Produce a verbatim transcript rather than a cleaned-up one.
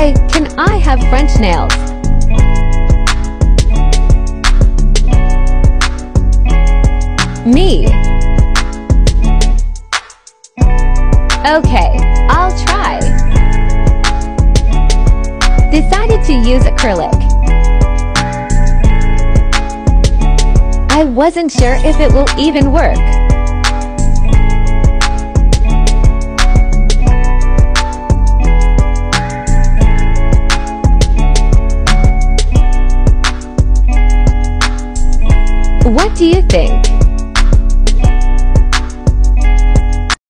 Hi, can I have French nails? Me. Okay, I'll try. Decided to use acrylic. I wasn't sure if it will even work. What do you think?